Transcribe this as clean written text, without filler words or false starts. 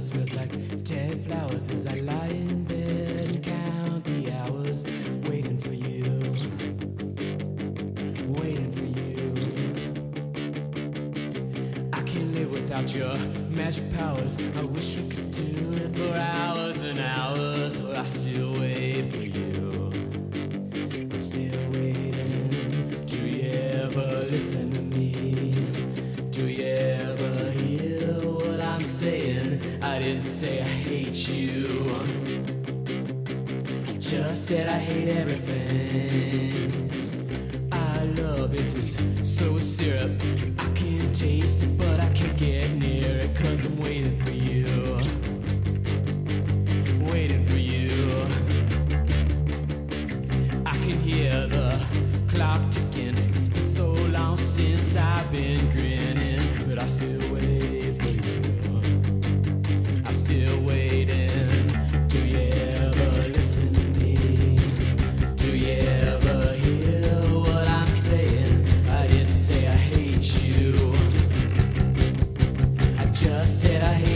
smells like dead flowers as I lie in bed and count the hours, waiting for you, waiting for you. I can't live without your magic powers. I wish we could do it for hours and hours, but I still wait for you. I'm still waiting. Do you ever listen to me? Do you ever hear what I'm saying? I didn't say I hate you, I just said I hate everything. I love it, it's slow as syrup. I can taste it, but I can't get near it, 'cause I'm waiting for you, waiting for you. I can hear the clock ticking. It's been so long since I've been grinning, but I still wait for you. I'm still waiting. Do you ever listen to me? Do you ever hear what I'm saying? I didn't say I hate you, I just said I hate you.